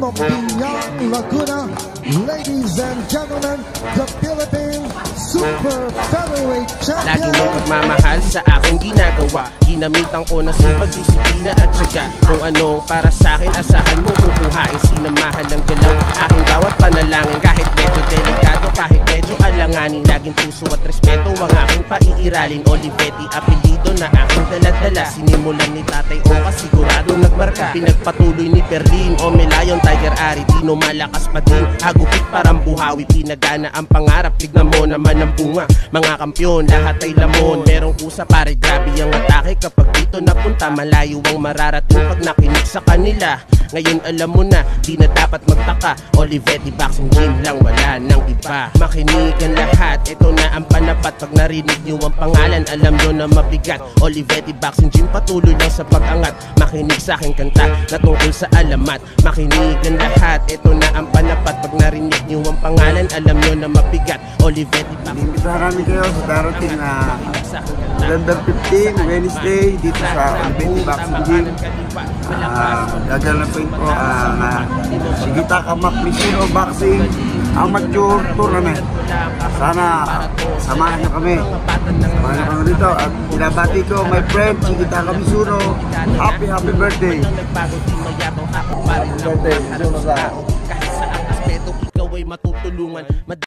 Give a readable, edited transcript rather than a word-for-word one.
from Binyang, Laguna. Ladies and gentlemen, the Philippine Super Featherweight Lagi Champion. mong pagmamahal sa aking ginagawa. Ginamitan ko ng sipag, disiplina at syaga. Kung anong para sa akin, asahan mo kukuhain. Sinamahan ng galaw, aking bawat panalangin. Kahit medyo delikado, kahit medyo alanganin. Laging puso at respeto ang aking paiiralin. Olivetti, apelido na aking daladala. Sinimulan ni Tatay Oka, sigurado nagmarka. Pinagpatuloy ni Perlin o Melayon, Tiger Ari. Tino malakas pa din, hagupit parang buhawi. Pinagana ang pangarap, tignan mo naman ang bunga. Mga kampyon, lahat ay lamon. Merong kusa pare, grabe ang atake. Kapag dito napunta, malayo ang mararating pag nakinig sa kanila. Ngayon alam mo na, di na dapat magtaka. Olivetti Boxing Gym lang, wala nang iba. Makinig ang lahat, ito na ang panapat. Pag narinig nyo ang pangalan, alam nyo na mabigat. Olivetti Boxing Gym, patuloy lang sa pag-angat. Makinig sa aking kanta, na tungkol sa alamat. Makinig ang lahat, ito na ang panapat. Pag narinig nyo ang pangalan, alam nyo na mabigat. Olivetti Boxing Gym. Inimbitahan namin kayo sa darating na November 15, Wednesday, dito sa Olivetti Boxing Gym. Gaganapin po ang Sigita Kamak Misino Boxing Amateur Tournament. Sana samahan nyo kami. Samahan nyo kami dito. At binabati ko my friend Sigita Kamisuno. Happy birthday. Happy birthday. Kahit sa aspeto, ikaw ay matutulungan.